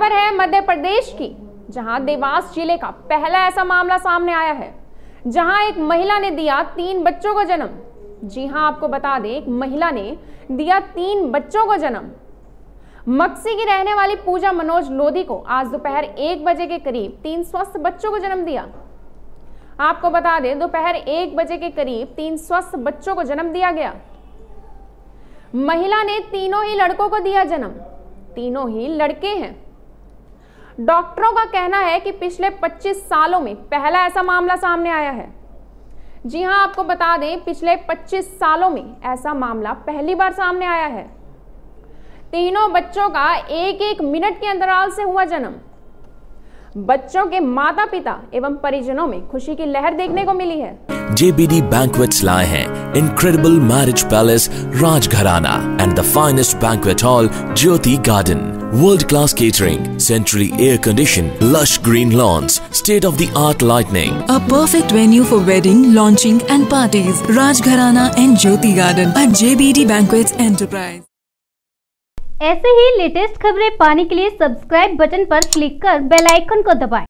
खबर है मध्य प्रदेश की, जहां देवास जिले का पहला ऐसा मामला सामने आया है जहां एक महिला ने दिया 3 बच्चों को जन्म। जी हां, आपको बता दें, एक महिला ने दिया 3 बच्चों को जन्म। मक्सी की रहने वाली पूजा मनोज लोधी को आज दोपहर 1 बजे के करीब 3 स्वस्थ बच्चों को जन्म दिया। आपको बता दें, दोपहर 1 बजे के करीब 3 स्वस्थ बच्चों को जन्म दिया गया। महिला ने तीनों ही लड़कों को दिया जन्म, तीनों ही लड़के हैं। डॉक्टरों का कहना है कि पिछले 25 सालों में पहला ऐसा मामला सामने आया है। जी हां, आपको बता दें, पिछले 25 सालों में ऐसा मामला पहली बार सामने आया है। तीनों बच्चों का 1-1 मिनट के अंतराल से हुआ जन्म। बच्चों के माता पिता एवं परिजनों में खुशी की लहर देखने को मिली है। JBD Banquets लाए हैं Incredible Marriage Palace Rajgharana and the finest banquet hall Jyoti Garden. World-class catering, centrally air-conditioned, lush green lawns, state-of-the-art lighting. A perfect venue for wedding, launching and parties. Rajgharana and Jyoti Garden at JBD Banquets Enterprise. ऐसे ही latest खबरें पाने के लिए subscribe button पर click कर bell icon को दबाएं।